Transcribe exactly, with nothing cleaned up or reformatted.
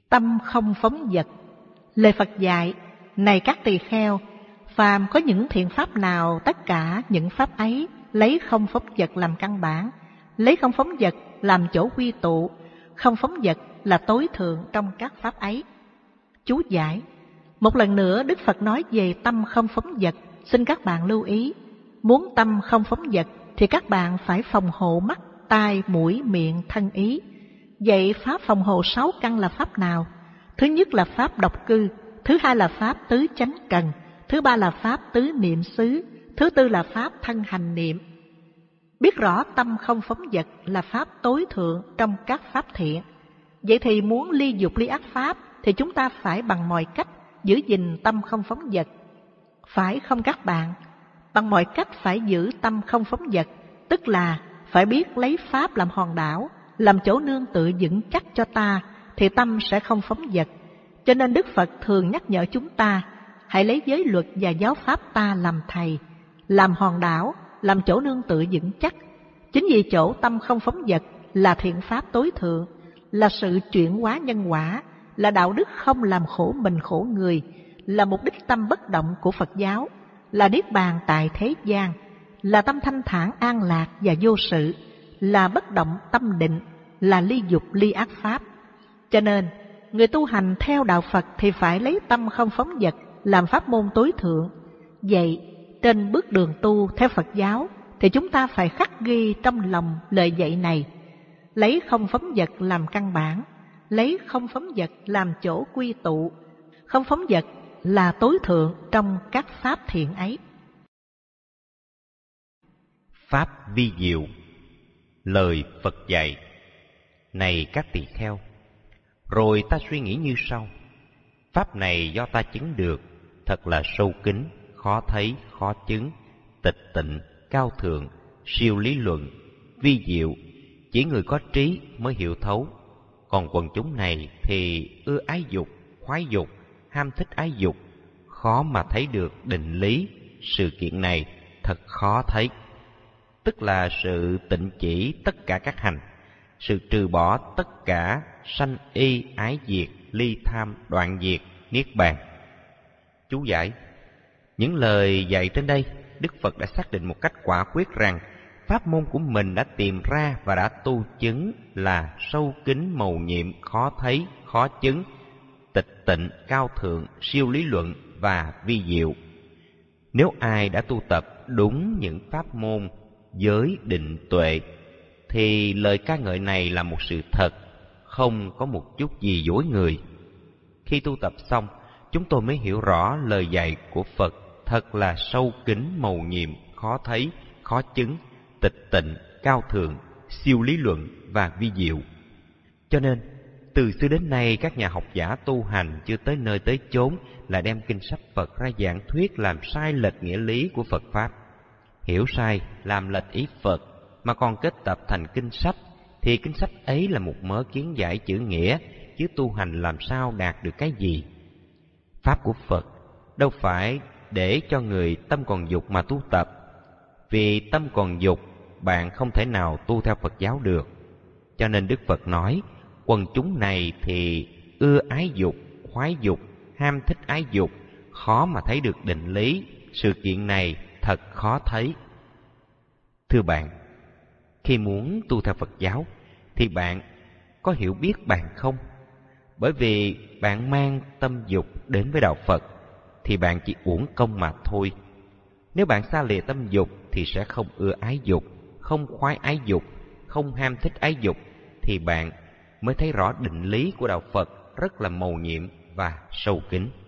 Tâm không phóng dật. Lời Phật dạy, này các tỳ kheo, phàm có những thiện pháp nào, tất cả những pháp ấy lấy không phóng dật làm căn bản, lấy không phóng dật làm chỗ quy tụ, không phóng dật là tối thượng trong các pháp ấy. Chú giải: một lần nữa Đức Phật nói về tâm không phóng dật, xin các bạn lưu ý. Muốn tâm không phóng dật thì các bạn phải phòng hộ mắt, tai, mũi, miệng, thân ý. Vậy pháp phòng hộ sáu căn là pháp nào? Thứ nhất là pháp độc cư, thứ hai là pháp tứ chánh cần, thứ ba là pháp tứ niệm xứ, thứ tư là pháp thân hành niệm. Biết rõ tâm không phóng dật là pháp tối thượng trong các pháp thiện. Vậy thì muốn ly dục ly ác pháp thì chúng ta phải bằng mọi cách giữ gìn tâm không phóng dật. Phải không các bạn? Bằng mọi cách phải giữ tâm không phóng dật, tức là phải biết lấy pháp làm hòn đảo, làm chỗ nương tựa vững chắc cho ta, thì tâm sẽ không phóng dật. Cho nên Đức Phật thường nhắc nhở chúng ta, hãy lấy giới luật và giáo pháp ta làm thầy, làm hòn đảo, làm chỗ nương tựa vững chắc. Chính vì chỗ tâm không phóng dật là thiện pháp tối thượng, là sự chuyển hóa nhân quả, là đạo đức không làm khổ mình khổ người, là mục đích tâm bất động của Phật giáo, là niết bàn tại thế gian, là tâm thanh thản an lạc và vô sự, là bất động tâm định, là ly dục ly ác pháp. Cho nên, người tu hành theo đạo Phật thì phải lấy tâm không phóng dật làm pháp môn tối thượng. Vậy, trên bước đường tu theo Phật giáo thì chúng ta phải khắc ghi trong lòng lời dạy này. Lấy không phóng dật làm căn bản, lấy không phóng dật làm chỗ quy tụ, không phóng dật là tối thượng trong các pháp thiện ấy. Pháp vi diệu. Lời Phật dạy: này các tỳ kheo, rồi ta suy nghĩ như sau: pháp này do ta chứng được, thật là sâu kín, khó thấy, khó chứng, tịch tịnh, cao thượng, siêu lý luận, vi diệu, chỉ người có trí mới hiểu thấu. Còn quần chúng này thì ưa ái dục, khoái dục, ham thích ái dục, khó mà thấy được định lý. Sự kiện này thật khó thấy. Tức là sự tịnh chỉ tất cả các hành, sự trừ bỏ tất cả sanh y ái diệt, ly tham đoạn diệt, niết bàn. Chú giải: những lời dạy trên đây, Đức Phật đã xác định một cách quả quyết rằng pháp môn của mình đã tìm ra và đã tu chứng là sâu kín, mầu nhiệm, khó thấy, khó chứng, tịch tịnh, cao thượng, siêu lý luận và vi diệu. Nếu ai đã tu tập đúng những pháp môn giới định tuệ thì lời ca ngợi này là một sự thật, không có một chút gì dối người. Khi tu tập xong, chúng tôi mới hiểu rõ lời dạy của Phật thật là sâu kín, mầu nhiệm, khó thấy, khó chứng, tịch tịnh, cao thượng, siêu lý luận và vi diệu. Cho nên, từ xưa đến nay các nhà học giả tu hành chưa tới nơi tới chốn là đem kinh sách Phật ra giảng thuyết làm sai lệch nghĩa lý của Phật Pháp. Hiểu sai, làm lệch ý Phật mà còn kết tập thành kinh sách, thì kinh sách ấy là một mớ kiến giải chữ nghĩa, chứ tu hành làm sao đạt được cái gì. Pháp của Phật đâu phải để cho người tâm còn dục mà tu tập. Vì tâm còn dục, bạn không thể nào tu theo Phật giáo được. Cho nên Đức Phật nói, quần chúng này thì ưa ái dục, khoái dục, ham thích ái dục, khó mà thấy được định lý. Sự kiện này thật khó thấy. Thưa bạn, khi muốn tu theo Phật giáo thì bạn có hiểu biết bạn không? Bởi vì bạn mang tâm dục đến với đạo Phật thì bạn chỉ uổng công mà thôi. Nếu bạn xa lìa tâm dục thì sẽ không ưa ái dục, không khoái ái dục, không ham thích ái dục, thì bạn mới thấy rõ định lý của đạo Phật rất là mầu nhiệm và sâu kín.